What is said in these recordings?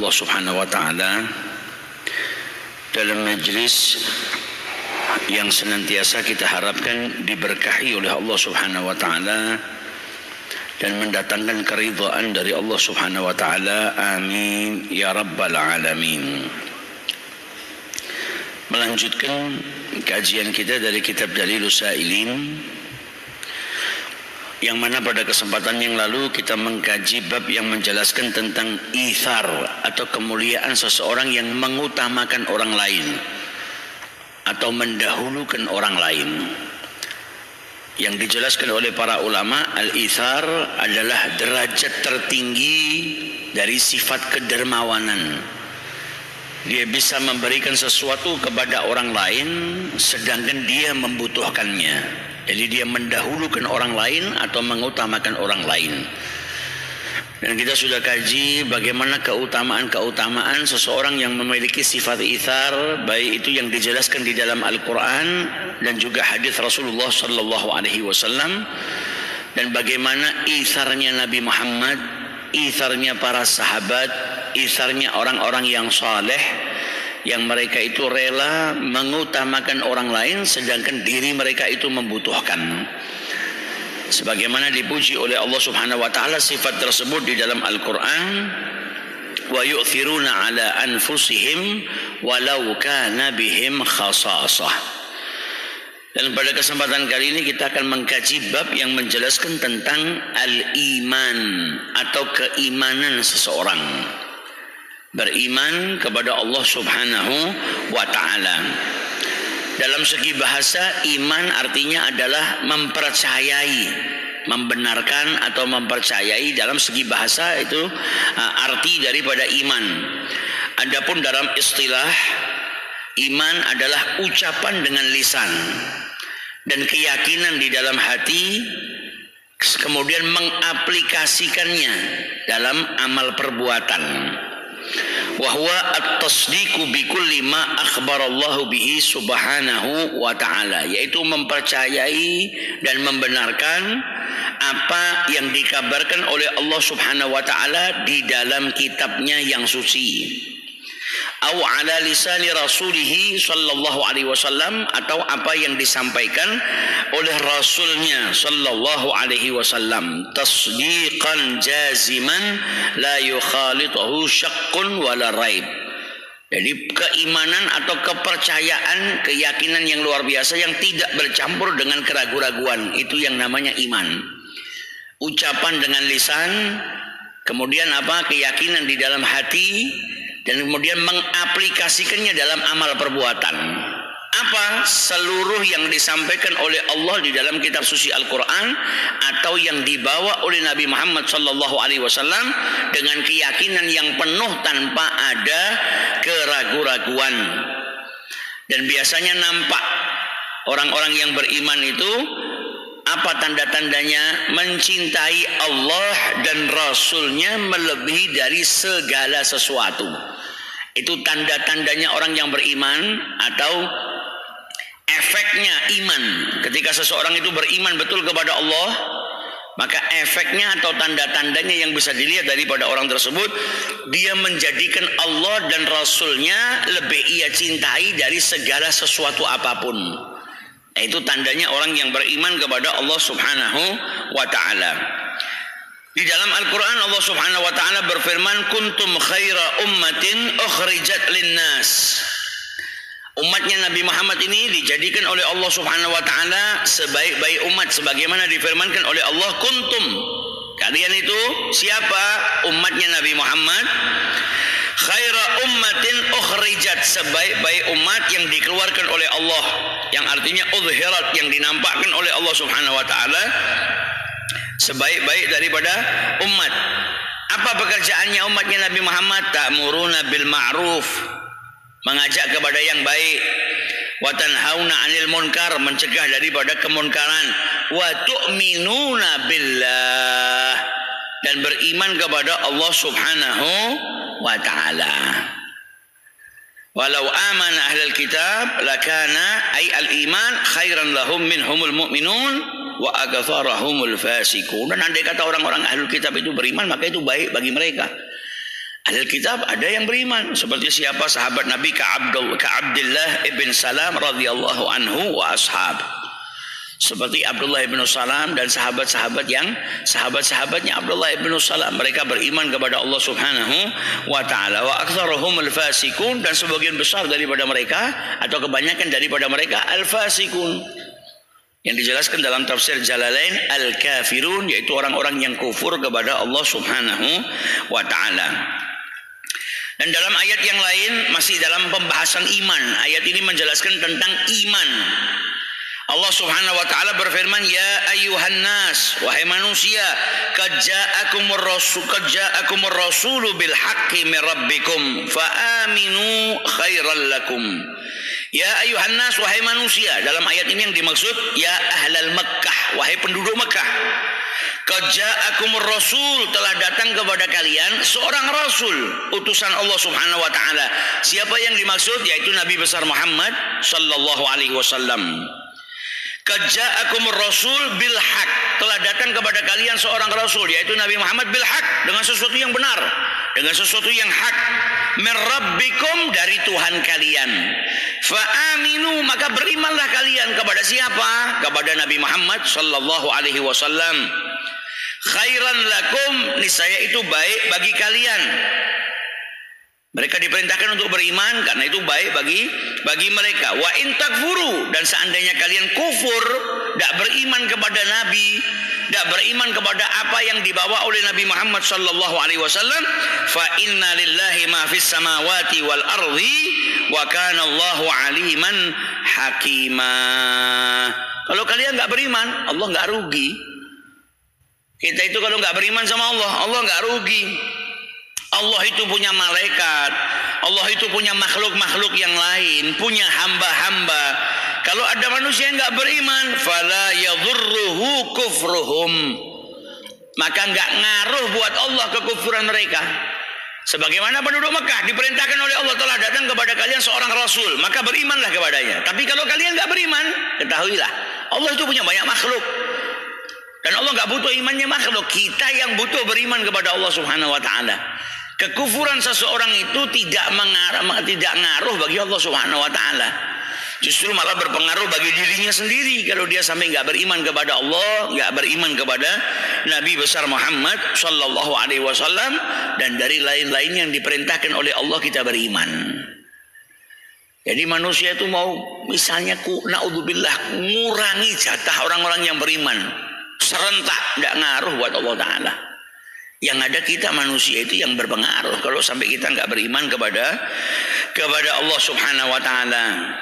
Allah Subhanahu wa taala dalam majlis yang senantiasa kita harapkan diberkahi oleh Allah Subhanahu wa taala dan mendatangkan keridhaan dari Allah Subhanahu wa taala. Amin ya rabbal alamin. Melanjutkan kajian kita dari kitab Dalilus Sa'ilin, yang mana pada kesempatan yang lalu kita mengkaji bab yang menjelaskan tentang ithar atau kemuliaan seseorang yang mengutamakan orang lain atau mendahulukan orang lain. Yang dijelaskan oleh para ulama, al-ithar adalah derajat tertinggi dari sifat kedermawanan. Dia bisa memberikan sesuatu kepada orang lain sedangkan dia membutuhkannya. Jadi dia mendahulukan orang lain atau mengutamakan orang lain. Dan kita sudah kaji bagaimana keutamaan-keutamaan seseorang yang memiliki sifat ithar, baik itu yang dijelaskan di dalam Al-Quran dan juga hadis Rasulullah sallallahu alaihi wasallam, dan bagaimana itharnya Nabi Muhammad, itharnya para sahabat, itharnya orang-orang yang saleh, yang mereka itu rela mengutamakan orang lain sedangkan diri mereka itu membutuhkan. Sebagaimana dipuji oleh Allah Subhanahu wa taala sifat tersebut di dalam Al-Qur'an, wa yu'thiruna ala anfusihim walau kana bihim khasasah. Dan pada kesempatan kali ini kita akan mengkaji bab yang menjelaskan tentang al-iman atau keimanan seseorang. Beriman kepada Allah Subhanahu wa taala. Dalam segi bahasa, iman artinya adalah mempercayai, membenarkan atau mempercayai. Dalam segi bahasa itu arti daripada iman. Adapun dalam istilah, iman adalah ucapan dengan lisan dan keyakinan di dalam hati, kemudian mengaplikasikannya dalam amal perbuatan. Wa huwa at-tasdiqu bi kulli ma akhbarallahu bihi subhanahu wa ta'ala, yaitu mempercayai dan membenarkan apa yang dikabarkan oleh Allah Subhanahu wa ta'ala di dalam kitabnya yang suci, au ala lisani rasulih sallallahu alaihi wasallam, atau apa yang disampaikan oleh rasulnya sallallahu alaihi wasallam, tasdiqan jaziman la yukhalituhu syaqqun wala raib. Jadi keimanan atau kepercayaan, keyakinan yang luar biasa yang tidak bercampur dengan keraguan-raguan, itu yang namanya iman. Ucapan dengan lisan, kemudian keyakinan di dalam hati, dan kemudian mengaplikasikannya dalam amal perbuatan. Apa? Seluruh yang disampaikan oleh Allah di dalam kitab suci Al-Quran atau yang dibawa oleh Nabi Muhammad sallallahu alaihi wasallam dengan keyakinan yang penuh tanpa ada keraguan-raguan. Dan biasanya nampak orang-orang yang beriman itu apa tanda-tandanya? Mencintai Allah dan Rasulnya melebihi dari segala sesuatu. Itu tanda-tandanya orang yang beriman, atau efeknya iman. Ketika seseorang itu beriman betul kepada Allah, maka efeknya atau tanda-tandanya yang bisa dilihat daripada orang tersebut, dia menjadikan Allah dan Rasulnya lebih ia cintai dari segala sesuatu apapun. Itu tandanya orang yang beriman kepada Allah Subhanahu wa ta'ala. Di dalam Al-Quran Allah Subhanahu wa ta'ala berfirman, kuntum khaira ummatin ukhrijat linnas. Umatnya Nabi Muhammad ini dijadikan oleh Allah Subhanahu wa ta'ala sebaik-baik umat, sebagaimana difirmankan oleh Allah, kuntum, kalian itu siapa? Umatnya Nabi Muhammad. Khaira ummatin ukhrijat, sebaik-baik umat yang dikeluarkan oleh Allah, yang artinya udhirat, yang dinampakkan oleh Allah Subhanahu wa ta'ala, sebaik-baik daripada umat. Apa pekerjaannya umatnya Nabi Muhammad? Ta'muruna bil ma'ruf, mengajak kepada yang baik, wa tanhauna 'anil munkar, mencegah daripada kemunkaran, wa tu'minuna billah, dan beriman kepada Allah Subhanahu wa ta'ala. Walau amana ahlul kitab lakana ay al-iman khairan lahum minhumul mu'minun wa aktharahumul fasiqun. Dan andai kata orang-orang ahlul kitab itu beriman, maka itu baik bagi mereka. Ahli kitab ada yang beriman seperti siapa? Sahabat Nabi Ka'abdillah ibn Salam radhiyallahu anhu wa ashab. Seperti Abdullah ibn Salam dan sahabatnya Abdullah ibn Salam, mereka beriman kepada Allah Subhanahu wa taala. Wa aktsaruhum al-fasikun, dan sebagian besar daripada mereka atau kebanyakan daripada mereka al-fasikun. Yang dijelaskan dalam tafsir Jalalain al-kafirun, yaitu orang-orang yang kufur kepada Allah Subhanahu wa taala. Dan dalam ayat yang lain masih dalam pembahasan iman, ayat ini menjelaskan tentang iman. Allah Subhanahu wa taala berfirman, "Ya ayyuhan nas, wahai manusia, qad ja'akumur rasulu bil haqqi min rabbikum fa aminu khairal lakum." Ya ayyuhan nas, wahai manusia. Dalam ayat ini yang dimaksud ya ahlal Makkah, wahai penduduk Makkah. Qad ja'akumur rasul, telah datang kepada kalian seorang rasul, utusan Allah Subhanahu wa taala. Siapa yang dimaksud? Yaitu Nabi besar Muhammad sallallahu alaihi wasallam. Qad ja'akumur rasul bil haq, telah datang kepada kalian seorang rasul, yaitu Nabi Muhammad bil haq, dengan sesuatu yang benar, dengan sesuatu yang hak. Min rabbikum, dari Tuhan kalian. Fa aminu, maka berimanlah kalian kepada siapa? Kepada Nabi Muhammad sallallahu alaihi wasallam. Khairan lakum, niscaya itu baik bagi kalian. Mereka diperintahkan untuk beriman karena itu baik bagi mereka. Wa in takfuru, dan seandainya kalian kufur, tidak beriman kepada Nabi, tidak beriman kepada apa yang dibawa oleh Nabi Muhammad sallallahu alaihi wasallam, fa inna lillahi ma fis samawati wal ardi wa kana Allahu aliman hakima. Kalau kalian enggak beriman, Allah enggak rugi. Kita itu kalau enggak beriman sama Allah, Allah enggak rugi. Allah itu punya malaikat, Allah itu punya makhluk-makhluk yang lain, punya hamba-hamba. Kalau ada manusia yang enggak beriman, fala yadhurruhu kufruhum, maka enggak ngaruh buat Allah kekufuran mereka. Sebagaimana penduduk Mekah diperintahkan oleh Allah, telah datang kepada kalian seorang rasul, maka berimanlah kepadanya. Tapi kalau kalian enggak beriman, ketahuilah Allah itu punya banyak makhluk. Dan Allah enggak butuh imannya makhluk. Kita yang butuh beriman kepada Allah Subhanahu wa taala. Kekufuran seseorang itu tidak ngaruh bagi Allah Subhanahu wa taala. Justru malah berpengaruh bagi dirinya sendiri kalau dia sampai enggak beriman kepada Allah, enggak beriman kepada Nabi besar Muhammad sallallahu alaihi wasallam, dan dari lain-lain yang diperintahkan oleh Allah kita beriman. Jadi manusia itu mau misalnya naudzubillah ngurangi jatah orang-orang yang beriman serentak, enggak ngaruh buat Allah taala. Yang ada kita manusia itu yang berpengaruh kalau sampai kita enggak beriman kepada Allah Subhanahu wa taala.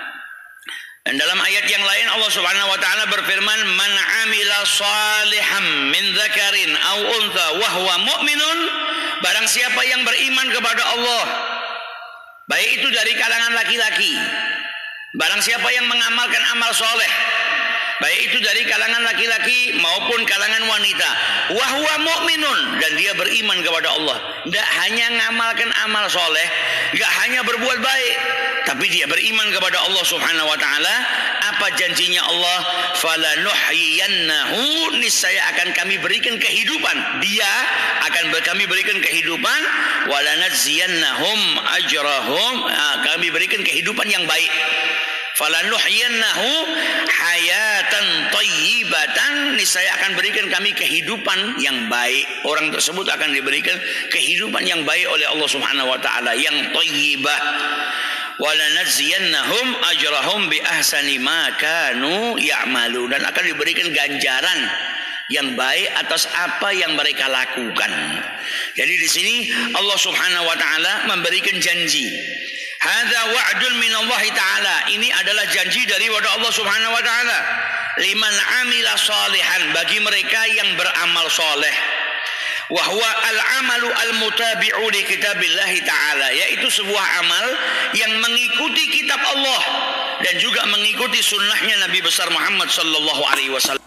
Dan dalam ayat yang lain Allah Subhanahu wa taala berfirman, "Man 'amila shalihan min dzakarin aw untha wa huwa mu'minun", barang siapa yang beriman kepada Allah, baik itu dari kalangan laki-laki, barang siapa yang mengamalkan amal soleh, baik itu dari kalangan laki-laki maupun kalangan wanita, wa huwa mu'minun, dan dia beriman kepada Allah. Tidak hanya mengamalkan amal soleh, tidak hanya berbuat baik, tapi dia beriman kepada Allah Subhanahu wa taala. Apa janjinya Allah? Falanuhyiyannahu, niscaya akan kami berikan kehidupan. Dia akan kami berikan kehidupan. Walanadziyannahum ajrahum, kami berikan kehidupan yang baik. Falanuhyiyannahu hayatan thayyibatan, niscaya akan berikan kami kehidupan yang baik. Orang tersebut akan diberikan kehidupan yang baik oleh Allah Subhanahu wa taala, yang thayyibah. Walanadziyannahum ajrahum bi ahsani ma kanu ya'malu, dan akan diberikan ganjaran yang baik atas apa yang mereka lakukan. Jadi di sini Allah Subhanahu wa taala memberikan janji. Hadza wa'dun min Allah taala, ini adalah janji dari Allah Subhanahu wa taala. Liman amila salihan, bagi mereka yang beramal soleh. Wa huwa al-amalu al-mutabi'u li kitabillah taala, yaitu sebuah amal yang mengikuti kitab Allah dan juga mengikuti sunnahnya Nabi besar Muhammad sallallahu alaihi wasallam.